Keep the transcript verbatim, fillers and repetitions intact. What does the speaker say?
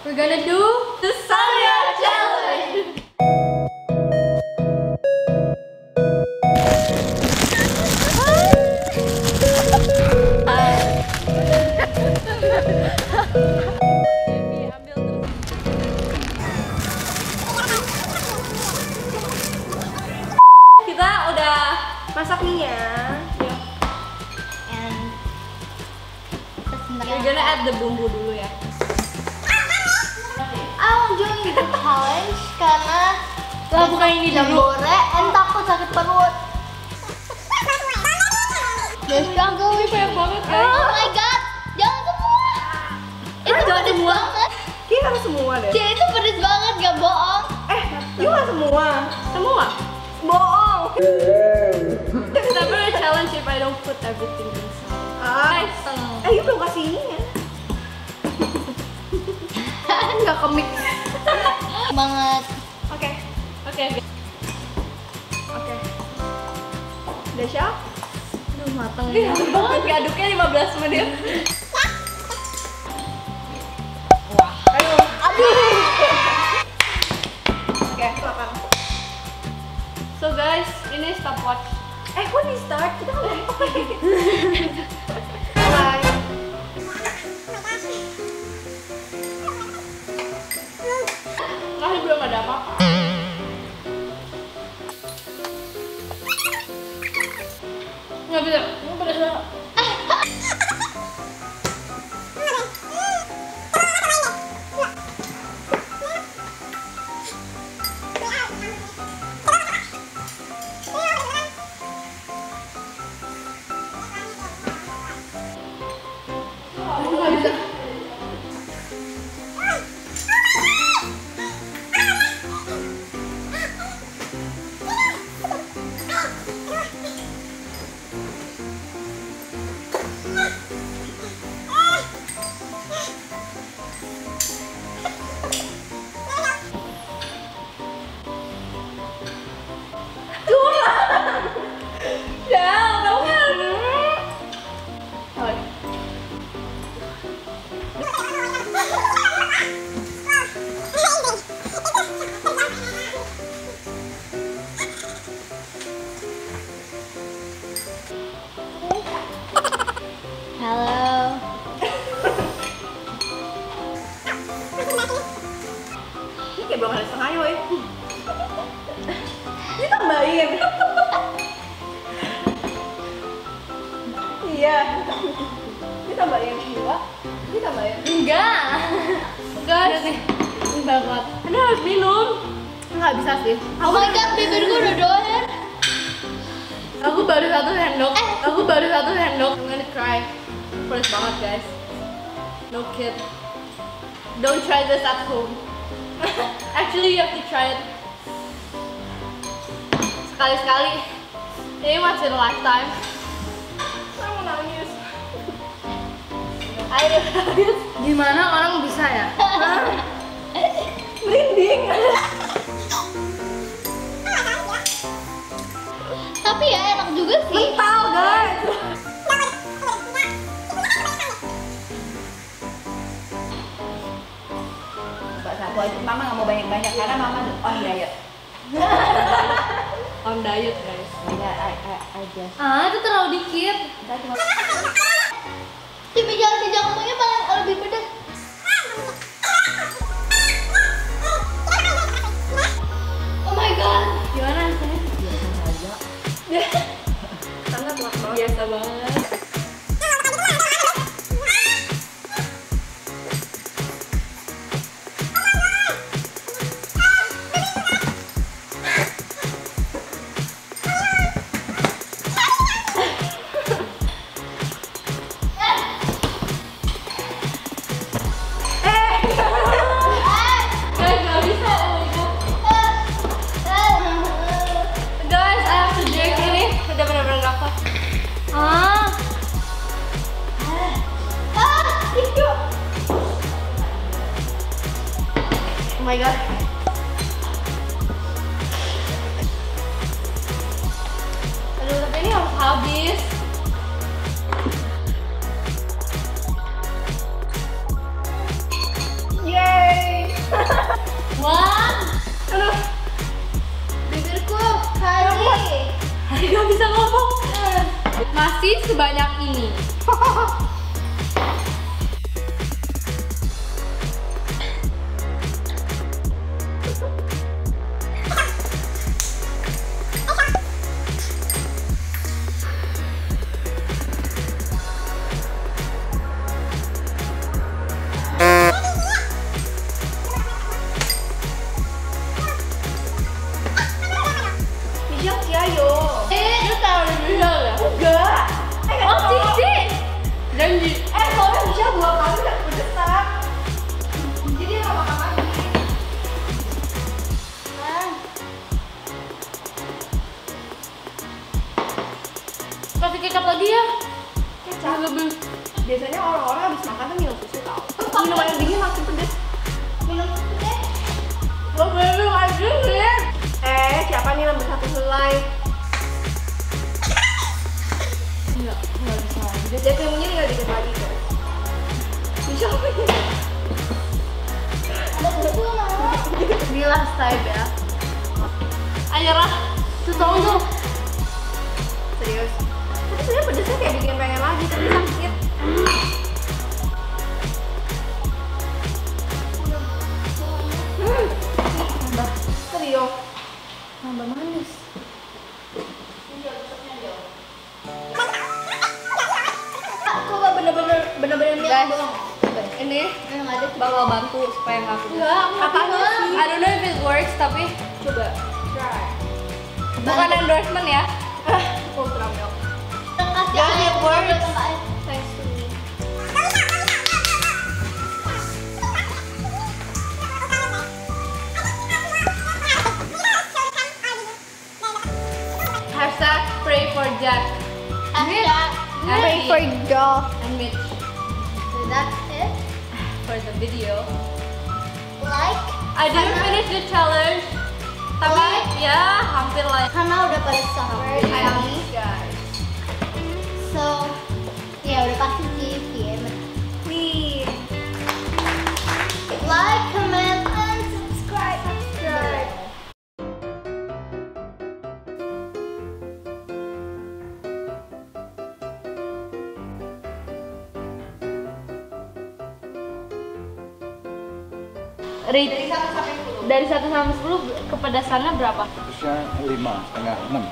We're gonna do the Samyang challenge. Kita udah masak mie-nya. And We're gonna add the bumbu dulu ya. I'm doing the challenge karena Lah bukan ini dulu. jambore and takut sakit perut. The struggle Ini banyak banget guys. Oh my god, jangan semua. Itu jangan pedes semua. banget. Kita harus semua deh. Cie, itu pedes banget, gak bohong. Eh, you nggak semua? Semua? Bohong. It's never a challenge if I don't put everything inside. Ah, Guys, eh, you belum kasih ini ya? Nggak kemik. banget. Oke, oke, oke. Udah siap? Aduh, mateng Ih, ya. cepet banget ngaduknya lima belas menit. Wah. Ayo, aduh. Oke, silakan. So guys, ini stopwatch. Eh, kok di start? Kita kan udah mulai. Masih belum ada apa-apa. Nggak bisa, nggak pada salah. Nggak bisa. Halo. Ini kayak belum ada setengahnya, woy. Ini tambahin. Iya. Ini tambahin dua. Ini tambahin. Enggak. Guys, ini banget. Ini harus minum. Nggak bisa sih. Oh my god, bibirku udah doer. Aku baru satu sendok. Eh. Aku baru satu sendok. I'm gonna cry. First banget, guys. No kid. Don't try this at home. Actually, you have to try it. Sekali-sekali. Ini once in a lifetime. Saya mau nangis. Ayo nangis. Gimana orang bisa ya? Merinding. Tapi ya enak juga sih. Mental, guys. Satu aja, mama nggak mau banyak-banyak karena mama on diet. On diet, guys. Ya, I, I, I just. Ah, itu terlalu dikit. Kita cuma. Tapi jangan sejak ngomongnya paling lebih pedas. Oh my god. Gimana rasanya? Biasa aja. Sangat luar biasa banget. Guys, nggak bisa. Oh my God. Guys, I have to drink ini. Udah benar-benar nggak apa. Ah. Ah, itu. Oh my god. Aduh, tapi ini harus habis. Yeay. kasih sebanyak ini. Michelle sih ayo. Eh, lu tahu Michelle ya? Enggak. Eh, Oh, Cici. Janji. Eh, soalnya Michelle dua kali udah kepedesan. Jadi dia nggak makan lagi. Ah, Kasih kecap lagi ya. Kecap. Lebih. Biasanya orang-orang habis makan tuh minum susu tau. Minum air dingin makin pedes. minum susu deh. Lo belum aja ya. Eh, siapa nih nomor satu helai? Enggak, enggak bisa lagi. Dia krimnya tinggal dikit lagi guys. Michelle ini. Ada susu mau. Di last type ya. Ayo lah. Tuh tau tuh. Serius. Tapi sebenarnya pedesnya kayak bikin pengen lagi tapi sakit. Hmm. Nambah. Serius. Nambah manis. Aku gak bener-bener bener-bener Guys. bilang bohong. Ini Yang ada Bang mau bantu supaya nggak pedes. Enggak, apanya sih? I don't know if it works tapi Coba. Try. bukan endorsement ya. Ah, ultra milk. kasih Jangan air, it works. ngobrol sama air. Thanks to me. Hashtag pray for Jack Hashtag and pray Mitch. for Joe. and Mitch So that's it. for the video. Like. I didn't Karena- finish the challenge. Tapi Like. ya hampir lah. Karena udah pada suffer Hampir. hari. Guys. So, ya udah pasti sih. Please. Like, comment, and subscribe. Subscribe. Rate Dari satu sampai sepuluh. dari satu sampai sepuluh kepedasannya berapa? Terusnya lima setengah enam.